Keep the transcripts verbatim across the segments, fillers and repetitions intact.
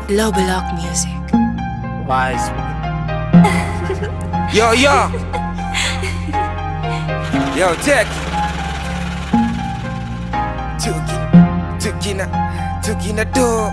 Lobolock Music. Wise. Yo, yo. Yo, check. Tuki, tuki na, tuki na do.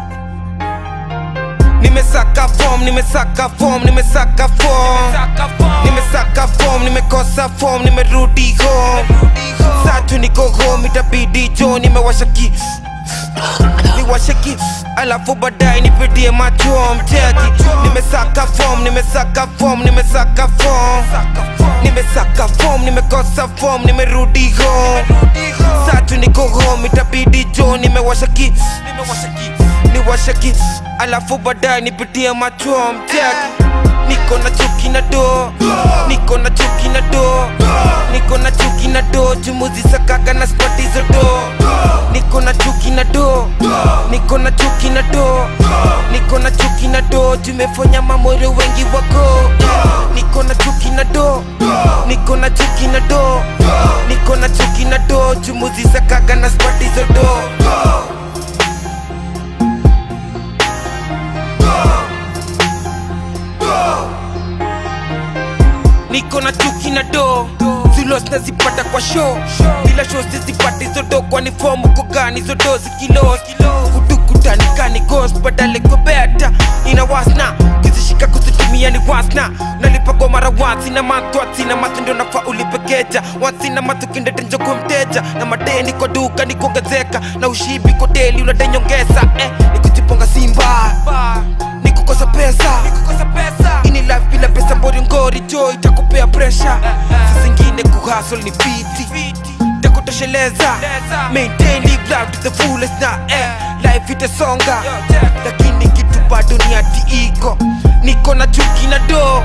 Nimesaka form, nimesaka form, nimesaka form. Nimesaka form, nimekosa form, nimerudi home. Satu niko home, itabidi jo, nimewasha ki niwashe ki, alafu baadaye nipitie macho mteki. Nimesaka form, nimesaka form, nimesaka form. Nimesaka form, nimekosa form, nimerudi home. Satu niko home, itabidi jo, nimewasha ki niwashe ki, alafu baadaye nipitie macho mteki. Niko na chuki na do, niko na chuki na do, niko na chuki na do, jumuzi sakaga na spati zo do. Niko na chuki na do, niko na chuki na do, niko na chuki na do, jumefanya mamoro wengi wako. Niko na chuki na do, niko na chuki na do, niko na chuki na do, jumuzi sakaga na spati zo do. Niko na chuki na do, zilos nazipata kwa show. Bila show sizipati zodo, kwani fomu kogani zodo zikilo. Kutukutani kani ghost, badale kwa beta ina wasna, kizishika kuzitumia ni wasna. Nalipa kwa mara wansi na matu atina matu ndio nafa ulipekeja. Wansi na matu kindete njoko mteja, na madeni kwa duka niko gazeka, na ushibi kwa deli unade nyongeza. Eh, nikujiponga simba, nikukosa pesa, ini life bila pesa mbori ngori jo itakupea pressure. Sasa zingine kuhustle ni fiti, takutosheleza. Maintain live life to the fullest na eh, life itasonga. Lakini kitu bado ni ati iko. Niko na chuki na do,